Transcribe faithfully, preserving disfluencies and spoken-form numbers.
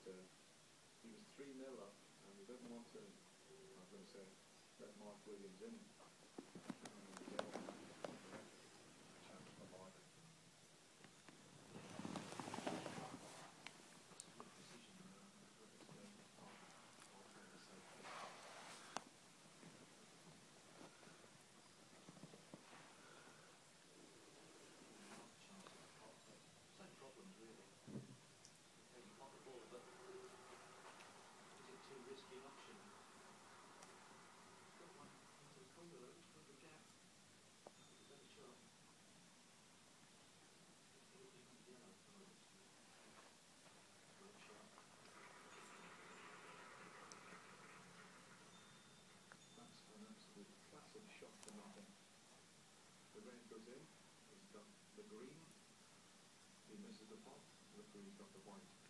uh, he was three nil up, and he doesn't want to, I'm going to say, let Mark Williams in. And, uh, a chance for Mark. Classic shot for nothing. The red goes in, he's got the green, he misses the pot, the referee's got the white.